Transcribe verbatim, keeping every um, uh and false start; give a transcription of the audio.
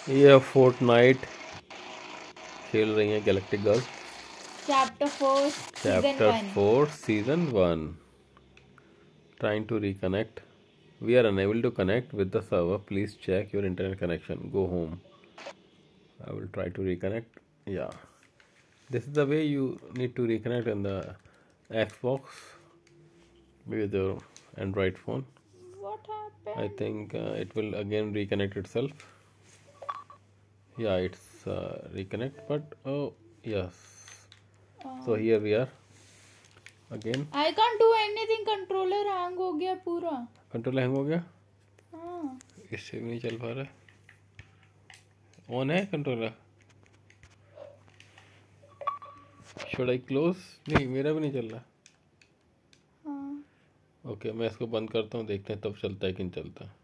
ये फोर्टनाइट खेल रही हैं galactic girl. Chapter four chapter four season one. Trying to reconnect. We are unable to connect with the server. Please check your internet connection. Go home. I will try to reconnect. Yeah. This is the way you need to reconnect in the Xbox with your Android phone. What happened? I think uh, it will again reconnect itself. Yeah, it's uh, reconnect, but oh yes. Oh. So here we are again. I can't do anything. Controller hang हो गया पूरा. Controller hang हो गया? हाँ. इससे भी नहीं चल पा रहा. On है controller. Should I close? नहीं, मेरा भी नहीं चल रहा. हाँ. ओके, मैं इसको बंद करता हूँ, देखते हैं तब चलता है कि नहीं चलता.